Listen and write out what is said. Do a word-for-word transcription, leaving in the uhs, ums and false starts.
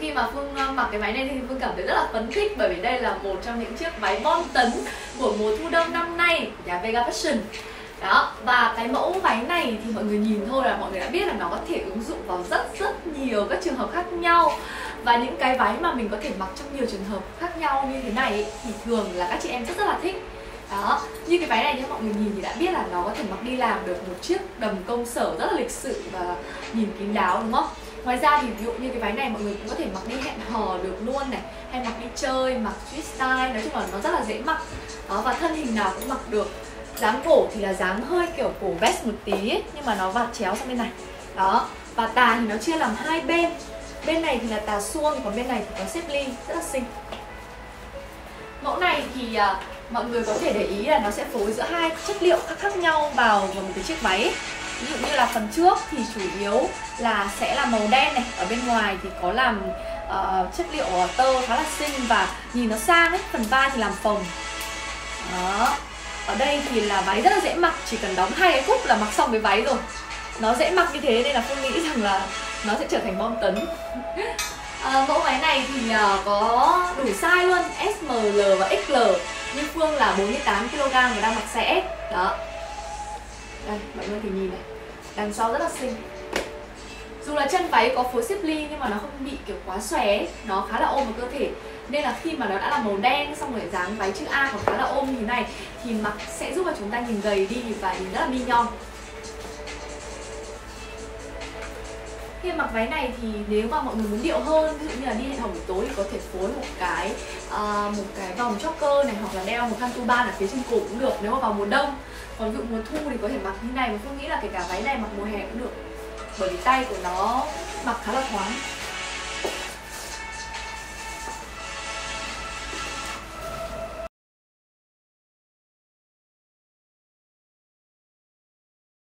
khi mà Phương mặc cái váy này thì Phương cảm thấy rất là phấn khích, bởi vì đây là một trong những chiếc váy bom tấn của mùa thu đông năm nay của nhà Vega Fashion. Đó, và cái mẫu váy này thì mọi người nhìn thôi là mọi người đã biết là nó có thể ứng dụng vào rất rất nhiều các trường hợp khác nhau. Và những cái váy mà mình có thể mặc trong nhiều trường hợp khác nhau như thế này ấy, thì thường là các chị em rất rất là thích. Đó, như cái váy này nhé, mọi người nhìn thì đã biết là nó có thể mặc đi làm được một chiếc đầm công sở rất là lịch sự và nhìn kín đáo, đúng không? Ngoài ra thì ví dụ như cái váy này mọi người cũng có thể mặc đi hẹn hò được luôn này, hay mặc đi chơi, mặc street style, nói chung là nó rất là dễ mặc. Đó, và thân hình nào cũng mặc được. Dáng cổ thì là dáng hơi kiểu cổ vest một tí ấy, nhưng mà nó vạt chéo sang bên này. Đó, và tà thì nó chia làm hai bên. Bên này thì là tà suông, còn bên này thì có xếp ly, rất là xinh. Mẫu này thì uh, mọi người có thể để ý là nó sẽ phối giữa hai chất liệu khác, khác nhau vào vào một cái chiếc váy ấy. Ví dụ như là phần trước thì chủ yếu là sẽ là màu đen này, ở bên ngoài thì có làm uh, chất liệu tơ khá là xinh và nhìn nó sang ấy, phần vai thì làm phồng. Đó. Ở đây thì là váy rất là dễ mặc, chỉ cần đóng hai cái cúc là mặc xong cái váy rồi. Nó dễ mặc như thế nên là Phương nghĩ rằng là nó sẽ trở thành bom tấn. À, mẫu váy này thì uh, có đủ size luôn, S, M, L và ích lờ. Nhưng Phương là bốn mươi tám ki lô gam và đang mặc size S. Đó. Đây, mọi người thì nhìn này, đằng sau rất là xinh. Dù là chân váy có phối xếp ly nhưng mà nó không bị kiểu quá xòe ấy, nó khá là ôm vào cơ thể. Nên là khi mà nó đã là màu đen xong rồi dáng váy chữ A còn khá là ôm như thế này thì mặc sẽ giúp cho chúng ta nhìn gầy đi và nhìn rất là mi nhon. Khi mặc váy này thì nếu mà mọi người muốn điệu hơn, ví dụ như là đi hẹn hò buổi tối thì có thể phối một cái uh, một cái vòng choker này, hoặc là đeo một khăn turban ở phía trên cổ cũng được nếu mà vào mùa đông. Còn ví dụ mùa thu thì có thể mặc như này, mà Phương nghĩ là kể cả váy này mặc mùa hè cũng được, bởi vì tay của nó mặc khá là thoáng.